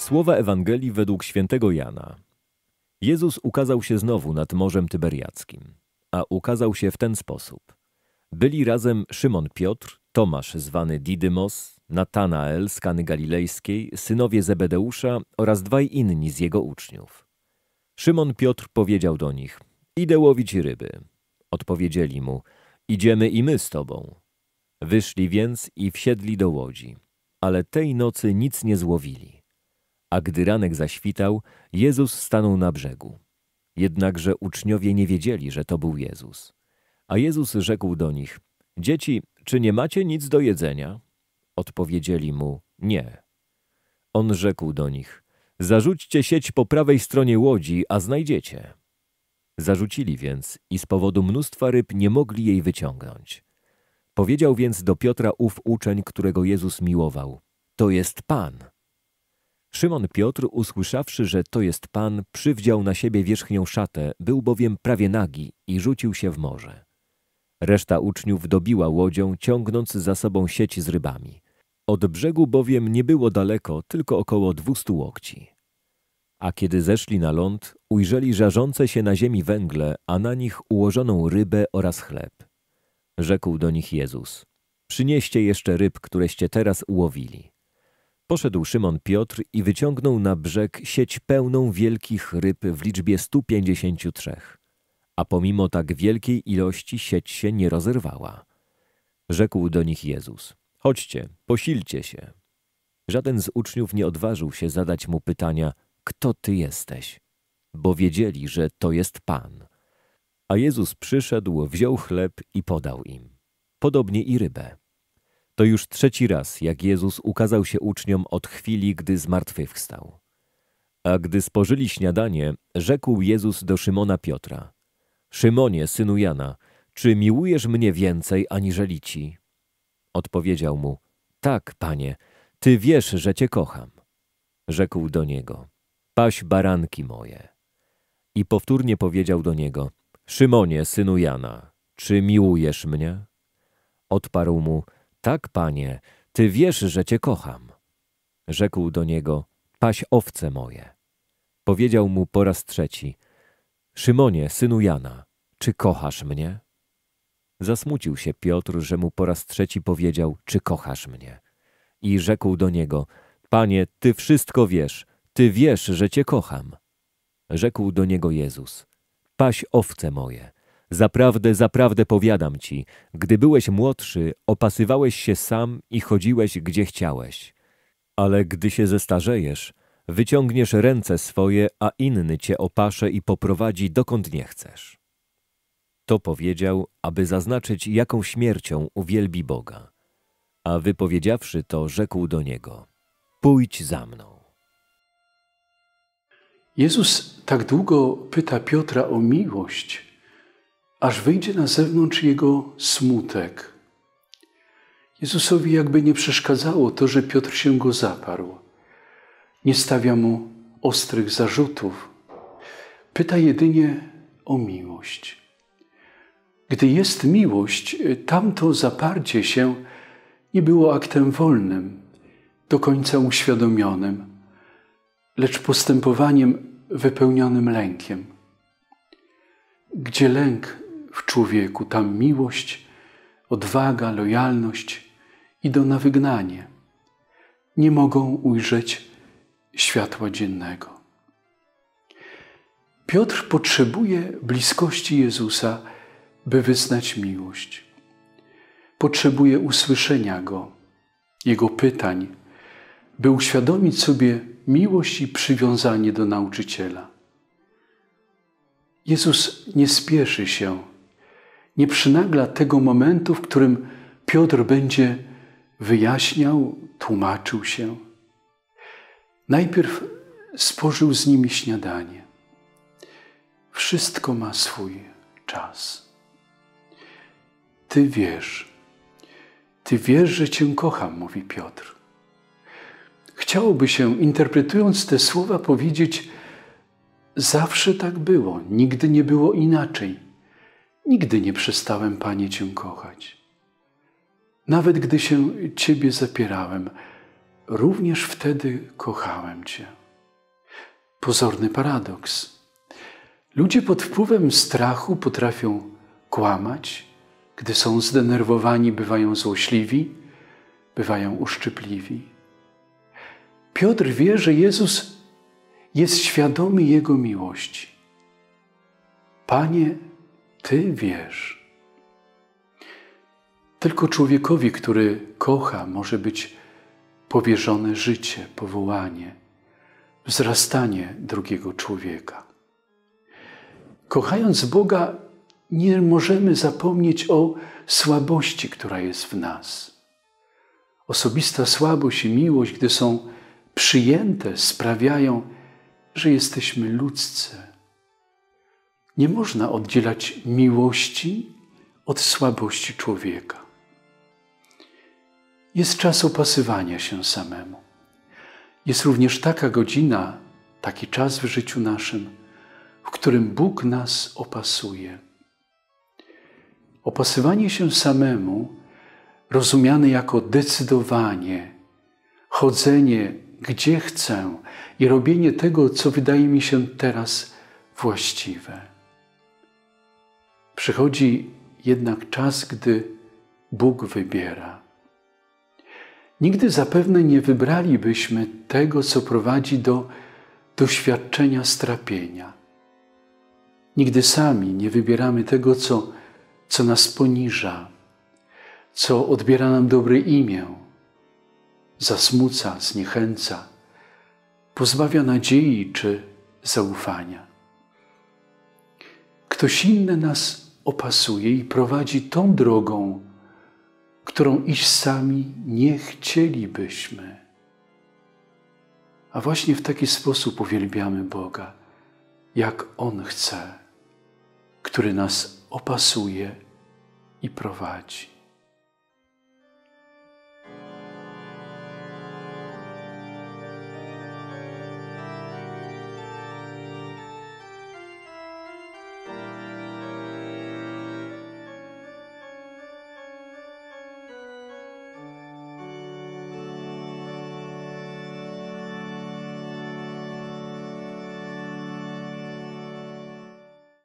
Słowa Ewangelii według świętego Jana. Jezus ukazał się znowu nad Morzem Tyberiackim, a ukazał się w ten sposób. Byli razem Szymon Piotr, Tomasz zwany Didymos, Natanael z Kany Galilejskiej, synowie Zebedeusza oraz dwaj inni z jego uczniów. Szymon Piotr powiedział do nich: idę łowić ryby. Odpowiedzieli mu: idziemy i my z tobą. Wyszli więc i wsiedli do łodzi, ale tej nocy nic nie złowili. A gdy ranek zaświtał, Jezus stanął na brzegu. Jednakże uczniowie nie wiedzieli, że to był Jezus. A Jezus rzekł do nich: dzieci, czy nie macie nic do jedzenia? Odpowiedzieli mu: nie. On rzekł do nich: zarzućcie sieć po prawej stronie łodzi, a znajdziecie. Zarzucili więc i z powodu mnóstwa ryb nie mogli jej wyciągnąć. Powiedział więc do Piotra ów uczeń, którego Jezus miłował: to jest Pan. Szymon Piotr, usłyszawszy, że to jest Pan, przywdział na siebie wierzchnią szatę, był bowiem prawie nagi i rzucił się w morze. Reszta uczniów dobiła łodzią, ciągnąc za sobą sieć z rybami. Od brzegu bowiem nie było daleko, tylko około 200 łokci. A kiedy zeszli na ląd, ujrzeli żarzące się na ziemi węgle, a na nich ułożoną rybę oraz chleb. Rzekł do nich Jezus: przynieście jeszcze ryb, któreście teraz ułowili. Poszedł Szymon Piotr i wyciągnął na brzeg sieć pełną wielkich ryb w liczbie 153. A pomimo tak wielkiej ilości sieć się nie rozerwała. Rzekł do nich Jezus: chodźcie, posilcie się. Żaden z uczniów nie odważył się zadać mu pytania: kto ty jesteś? Bo wiedzieli, że to jest Pan. A Jezus przyszedł, wziął chleb i podał im. Podobnie i rybę. To już trzeci raz, jak Jezus ukazał się uczniom od chwili, gdy zmartwychwstał. A gdy spożyli śniadanie, rzekł Jezus do Szymona Piotra: Szymonie, synu Jana, czy miłujesz mnie więcej aniżeli ci? Odpowiedział mu: tak, Panie, ty wiesz, że cię kocham. Rzekł do niego: paś baranki moje. I powtórnie powiedział do niego: Szymonie, synu Jana, czy miłujesz mnie? Odparł mu: tak, Panie, ty wiesz, że cię kocham. Rzekł do niego: paś owce moje. Powiedział mu po raz trzeci: Szymonie, synu Jana, czy kochasz mnie? Zasmucił się Piotr, że mu po raz trzeci powiedział: czy kochasz mnie? I rzekł do niego: Panie, ty wszystko wiesz, ty wiesz, że cię kocham. Rzekł do niego Jezus: paś owce moje. Zaprawdę, zaprawdę powiadam ci, gdy byłeś młodszy, opasywałeś się sam i chodziłeś, gdzie chciałeś. Ale gdy się zestarzejesz, wyciągniesz ręce swoje, a inny cię opasze i poprowadzi, dokąd nie chcesz. To powiedział, aby zaznaczyć, jaką śmiercią uwielbi Boga. A wypowiedziawszy to, rzekł do niego: pójdź za mną. Jezus tak długo pyta Piotra o miłość, aż wyjdzie na zewnątrz jego smutek. Jezusowi jakby nie przeszkadzało to, że Piotr się go zaparł. Nie stawia mu ostrych zarzutów. Pyta jedynie o miłość. Gdy jest miłość, tamto zaparcie się nie było aktem wolnym, do końca uświadomionym, lecz postępowaniem wypełnionym lękiem. Gdzie lęk w człowieku, tam miłość, odwaga, lojalność idą na wygnanie. Nie mogą ujrzeć światła dziennego. Piotr potrzebuje bliskości Jezusa, by wyznać miłość. Potrzebuje usłyszenia Go, Jego pytań, by uświadomić sobie miłość i przywiązanie do nauczyciela. Jezus nie spieszy się, nie przynagla tego momentu, w którym Piotr będzie wyjaśniał, tłumaczył się. Najpierw spożył z nimi śniadanie. Wszystko ma swój czas. Ty wiesz, że Cię kocham, mówi Piotr. Chciałoby się, interpretując te słowa, powiedzieć: zawsze tak było, nigdy nie było inaczej. Nigdy nie przestałem, Panie, Cię kochać. Nawet gdy się Ciebie zapierałem, również wtedy kochałem Cię. Pozorny paradoks. Ludzie pod wpływem strachu potrafią kłamać, gdy są zdenerwowani, bywają złośliwi, bywają uszczypliwi. Piotr wie, że Jezus jest świadomy Jego miłości. Panie, Ty wiesz. Tylko człowiekowi, który kocha, może być powierzone życie, powołanie, wzrastanie drugiego człowieka. Kochając Boga, nie możemy zapomnieć o słabości, która jest w nas. Osobista słabość i miłość, gdy są przyjęte, sprawiają, że jesteśmy ludzcy. Nie można oddzielać miłości od słabości człowieka. Jest czas opasywania się samemu. Jest również taka godzina, taki czas w życiu naszym, w którym Bóg nas opasuje. Opasywanie się samemu, rozumiane jako decydowanie, chodzenie gdzie chcę i robienie tego, co wydaje mi się teraz właściwe. Przychodzi jednak czas, gdy Bóg wybiera. Nigdy zapewne nie wybralibyśmy tego, co prowadzi do doświadczenia strapienia. Nigdy sami nie wybieramy tego, co nas poniża, co odbiera nam dobre imię, zasmuca, zniechęca, pozbawia nadziei czy zaufania. Ktoś inny nas opasuje i prowadzi tą drogą, którą iść sami nie chcielibyśmy. A właśnie w taki sposób uwielbiamy Boga, jak On chce, który nas opasuje i prowadzi.